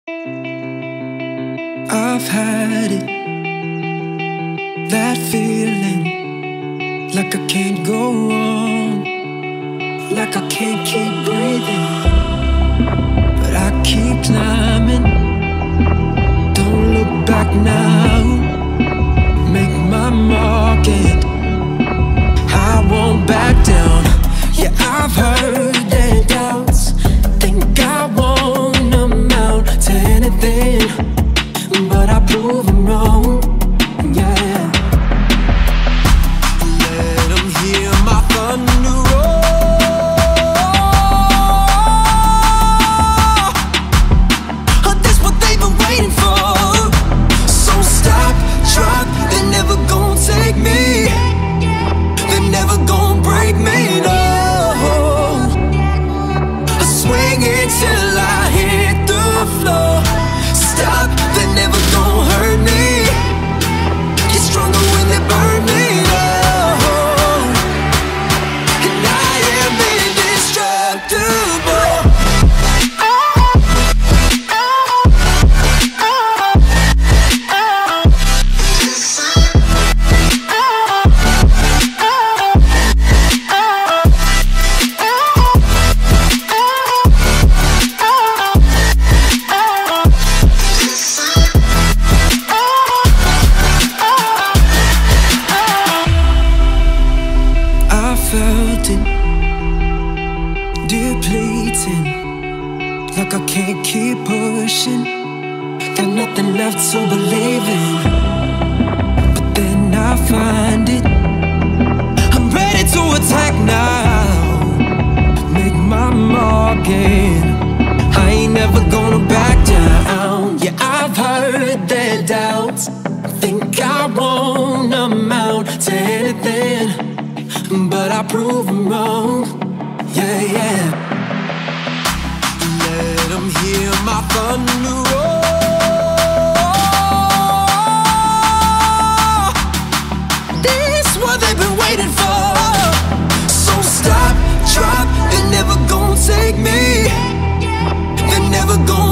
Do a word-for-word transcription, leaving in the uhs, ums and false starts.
I've had it, that feeling, like I can't go on, like I can't keep breathing, but I keep climbing. Don't look back now, make my mark and I won't back down. Yeah, I've heard their doubts, think I won't amount to anything, but I prove them wrong, yeah. Let them hear my thunder roar. Oh, that's what they've been waiting for. So stop, drop, they're never gonna take me, they're never gonna break me, no. I swing it till I hit the floor. Stop, they're never gonna hurt me. Get stronger when they burn me, oh. And I am indestructible. Felt it depleting, like I can't keep pushing. Got nothing left to believe in, but then I find it. I'm ready to attack now, make my mark and I ain't never gonna back down. Yeah, I've heard their doubts, think I won't amount to anything, but I prove them wrong, yeah, yeah. Let them hear my thunder roar. This is what they've been waiting for. So stop, drop, they're never gonna take me, they're never gonna